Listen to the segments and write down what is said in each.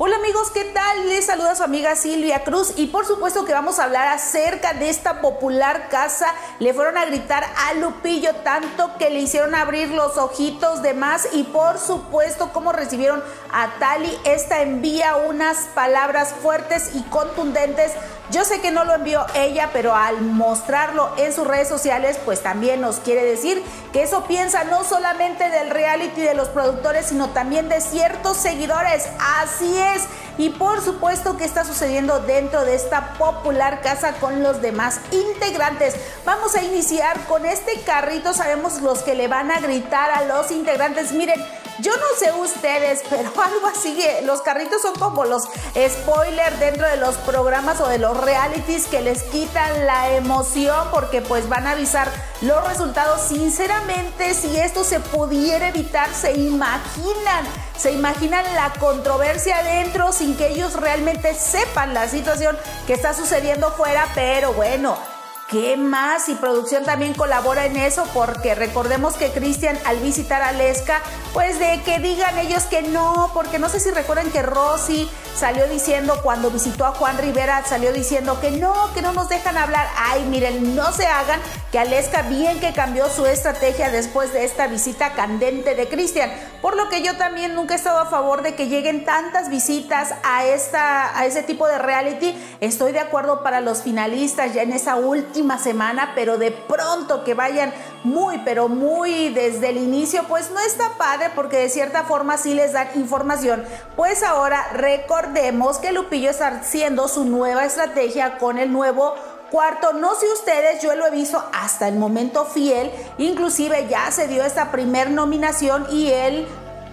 Hola amigos, ¿qué tal? Les saluda su amiga Silvia Cruz y por supuesto que vamos a hablar acerca de esta popular casa. Le fueron a gritar a Lupillo tanto que le hicieron abrir los ojitos de más y por supuesto cómo recibieron a Tali. Esta envía unas palabras fuertes y contundentes. Yo sé que no lo envió ella, pero al mostrarlo en sus redes sociales, pues también nos quiere decir que eso piensa no solamente del reality de los productores, sino también de ciertos seguidores. Así es. Y por supuesto que está sucediendo dentro de esta popular casa con los demás integrantes. Vamos a iniciar con este carrito. Sabemos los que le van a gritar a los integrantes. Miren, yo no sé ustedes, pero algo así, los carritos son como los spoilers dentro de los programas o de los realities que les quitan la emoción porque pues van a avisar los resultados. Sinceramente, si esto se pudiera evitar, se imaginan la controversia adentro sin que ellos realmente sepan la situación que está sucediendo fuera, pero bueno, ¿qué más? Y producción también colabora en eso porque recordemos que Cristian al visitar a Aleska, pues de que digan ellos que no, porque no sé si recuerdan que Rosy salió diciendo cuando visitó a Juan Rivera, salió diciendo que no nos dejan hablar. Ay, miren, no se hagan, que Aleska bien que cambió su estrategia después de esta visita candente de Cristian, por lo que yo también nunca he estado a favor de que lleguen tantas visitas a ese tipo de reality. Estoy de acuerdo para los finalistas ya en esa última semana, pero de pronto que vayan pero muy desde el inicio, pues no está padre porque de cierta forma sí les dan información. Pues ahora recordemos que Lupillo está haciendo su nueva estrategia con el nuevo cuarto. No sé ustedes, yo lo he visto hasta el momento fiel, inclusive ya se dio esta primer nominación y él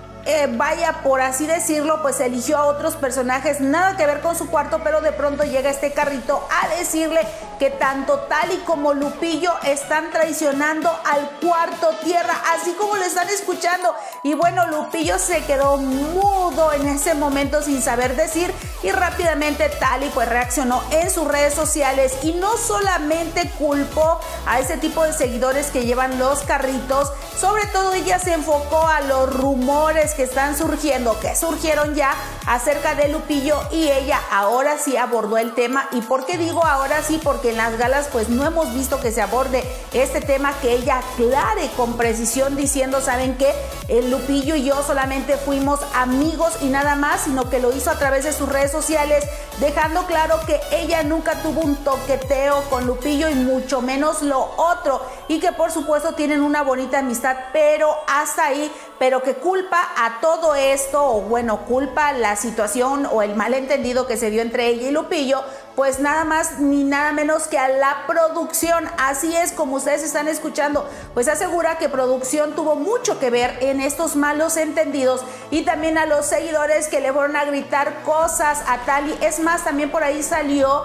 vaya, por así decirlo, pues eligió a otros personajes, nada que ver con su cuarto, pero de pronto llega este carrito a decirle que tanto Tali como Lupillo están traicionando al cuarto tierra, así como lo están escuchando. Y bueno, Lupillo se quedó mudo en ese momento sin saber decir y rápidamente Tali pues reaccionó en sus redes sociales y no solamente culpó a ese tipo de seguidores que llevan los carritos, sobre todo ella se enfocó a los rumores que están surgiendo, que surgieron ya acerca de Lupillo y ella ahora sí abordó el tema. ¿Y por qué digo ahora sí? Porque en las galas pues no hemos visto que se aborde este tema, que ella aclare con precisión diciendo, ¿saben qué? El Lupillo y yo solamente fuimos amigos y nada más, sino que lo hizo a través de sus redes sociales, dejando claro que ella nunca tuvo un toqueteo con Lupillo y mucho menos lo otro, y que por supuesto tienen una bonita amistad, pero hasta ahí, pero que culpa a todo esto, o bueno, culpa la situación o el malentendido que se dio entre ella y Lupillo, pues nada más ni nada menos que a la producción. Así es, como ustedes están escuchando, pues asegura que producción tuvo mucho que ver en estos malos entendidos y también a los seguidores que le fueron a gritar cosas a Tali. Es más, también por ahí salió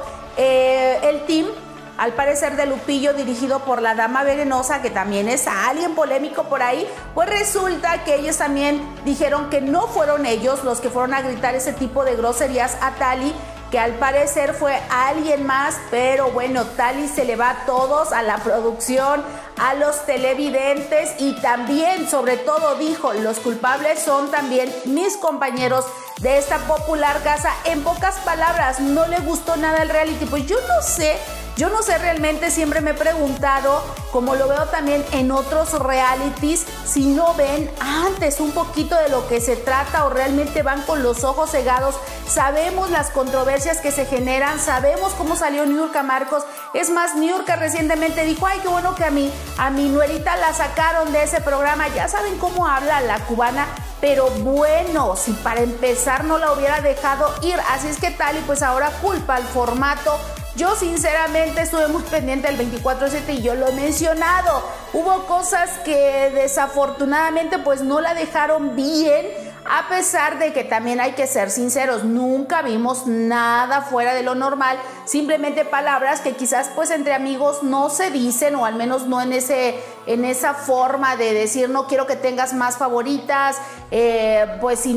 el team, al parecer de Lupillo, dirigido por la Dama Venenosa, que también es alguien polémico por ahí. Pues resulta que ellos también dijeron que no fueron ellos los que fueron a gritar ese tipo de groserías a Tali, que al parecer fue alguien más, pero bueno, Tali se le va a todos, a la producción, a los televidentes y también, sobre todo, dijo, los culpables son también mis compañeros de esta popular casa. En pocas palabras, no le gustó nada el reality. Pues yo no sé realmente, siempre me he preguntado, como lo veo también en otros realities, si no ven antes un poquito de lo que se trata o realmente van con los ojos cegados. Sabemos las controversias que se generan, sabemos cómo salió Niurka Marcos. Es más, Niurka recientemente dijo, ay, qué bueno que a mi nuerita la sacaron de ese programa. Ya saben cómo habla la cubana, pero bueno, si para empezar no la hubiera dejado ir. Así es que Tali pues ahora culpa al formato. Yo sinceramente estuve muy pendiente del 24/7 y yo lo he mencionado. Hubo cosas que desafortunadamente pues no la dejaron bien, a pesar de que también hay que ser sinceros, nunca vimos nada fuera de lo normal, simplemente palabras que quizás pues entre amigos no se dicen, o al menos no en esa forma de decir no quiero que tengas más favoritas, pues si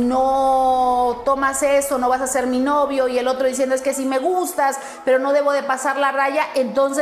no tomas eso no vas a ser mi novio, y el otro diciendo es que sí me gustas pero no debo de pasar la raya. Entonces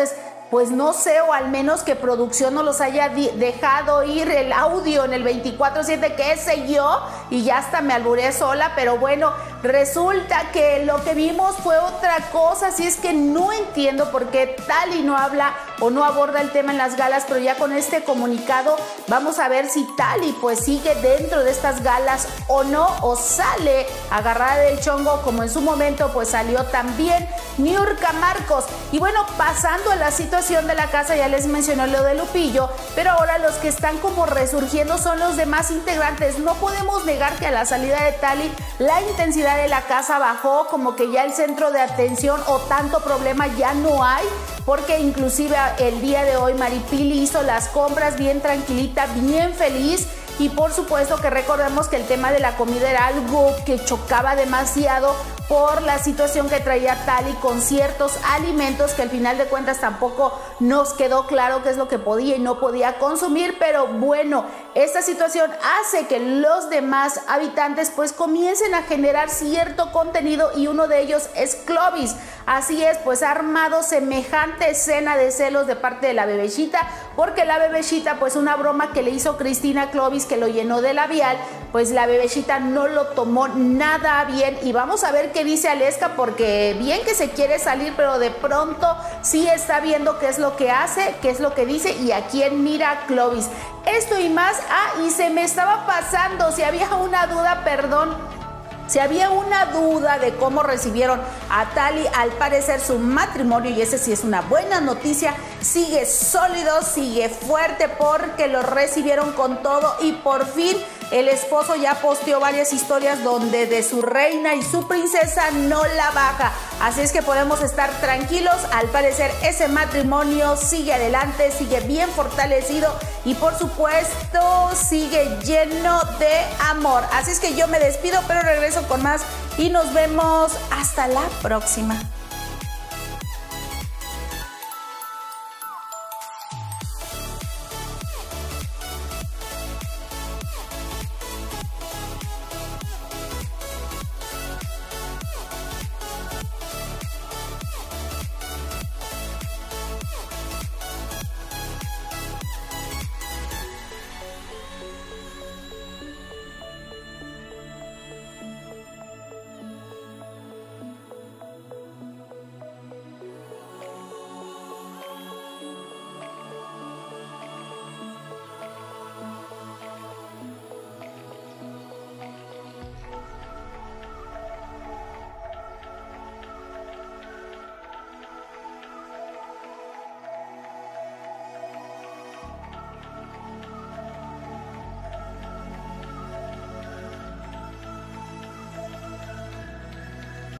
pues no sé, o al menos que producción no los haya dejado ir el audio en el 24/7, qué sé yo, y ya hasta me alburé sola, pero bueno, resulta que lo que vimos fue otra cosa, así es que no entiendo por qué Tali no habla o no aborda el tema en las galas, pero ya con este comunicado vamos a ver si Tali pues sigue dentro de estas galas o no, o sale agarrada del chongo como en su momento pues salió también Niurka Marcos. Y bueno, pasando a la situación de la casa, ya les mencioné lo de Lupillo, pero ahora los que están como resurgiendo son los demás integrantes. No podemos negar que a la salida de Tali la intensidad de la casa bajó, como que ya el centro de atención o tanto problema ya no hay, porque inclusive el día de hoy Maripili hizo las compras bien tranquilita, bien feliz. Y por supuesto que recordemos que el tema de la comida era algo que chocaba demasiado por la situación que traía Tali con ciertos alimentos que al final de cuentas tampoco nos quedó claro qué es lo que podía y no podía consumir, pero bueno, esta situación hace que los demás habitantes pues comiencen a generar cierto contenido y uno de ellos es Clovis. Así es, pues ha armado semejante escena de celos de parte de la bebecita, porque la bebecita pues una broma que le hizo Cristina a Clovis que lo llenó de labial, pues la bebecita no lo tomó nada bien y vamos a ver qué dice Aleska, porque bien que se quiere salir, pero de pronto sí está viendo qué es lo que hace, qué es lo que dice y a quién mira a Clovis. Esto y más, y se me estaba pasando, si había una duda, perdón, si había una duda de cómo recibieron a Tali, al parecer su matrimonio, y ese sí es una buena noticia, sigue sólido, sigue fuerte, porque lo recibieron con todo y por fin el esposo ya posteó varias historias donde de su reina y su princesa no la baja. Así es que podemos estar tranquilos, al parecer ese matrimonio sigue adelante, sigue bien fortalecido y por supuesto sigue lleno de amor. Así es que yo me despido, pero regreso con más y nos vemos hasta la próxima.